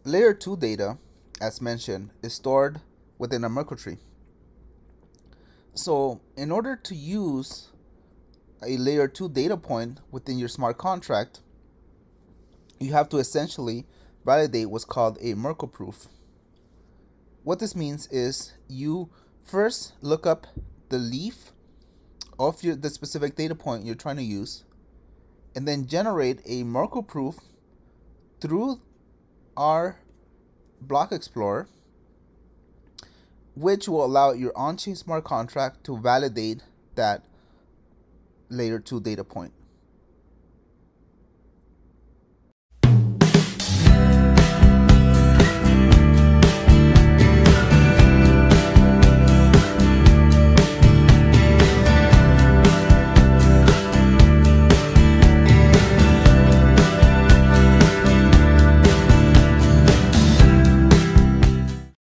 Layer 2 data, as mentioned, is stored within a Merkle tree. So in order to use a Layer 2 data point within your smart contract, you have to essentially validate what's called a Merkle Proof. What this means is you first look up the leaf of the specific data point you're trying to use, and then generate a Merkle Proof through our block explorer, which will allow your on-chain smart contract to validate that Layer 2 data point.